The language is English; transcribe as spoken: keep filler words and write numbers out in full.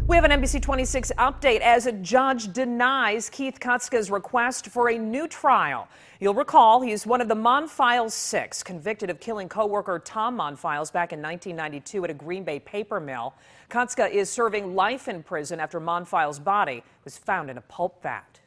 We have an N B C twenty-six update as a judge denies Keith Kutzka's request for a new trial. You'll recall he's one of the Monfils six, convicted of killing co-worker Tom Monfils back in nineteen ninety-two at a Green Bay paper mill. Kutzka is serving life in prison after Monfils' body was found in a pulp vat.